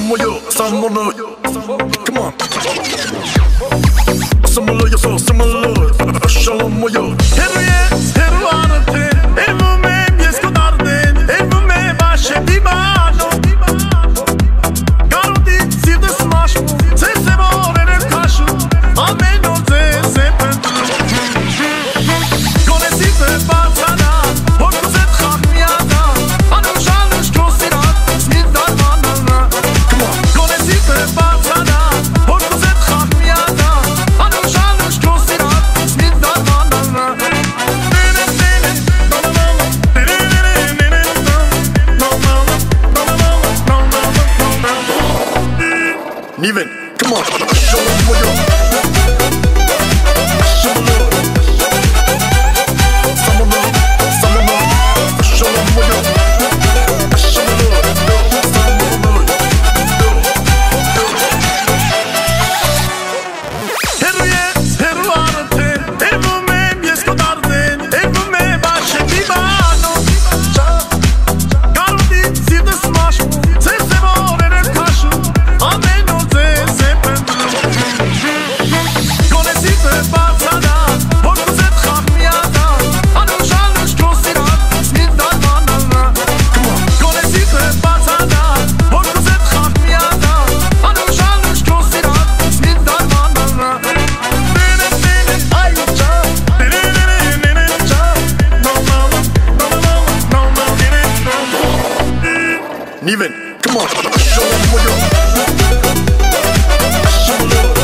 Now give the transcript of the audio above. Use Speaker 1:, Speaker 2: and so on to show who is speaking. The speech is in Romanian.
Speaker 1: moyo, someone, come on. Someone you so similar, show moyo. Henriette, Heruanate, Evume, Biescodarden, Evume, Bashe, Bibano. Gardi, see the smash, say Sebor and Kashu, Ameno, say Gonna see the Basana, Hokuzet Hakmiana, Anushalush Kosirat, Smith Darmana. Come on, gonna see the Basana, Hokuzet Hakmiana, Anushalush Kosirat, Smith Darmana. Niven, come on, show them what you're. Niven, come on, show them what you're.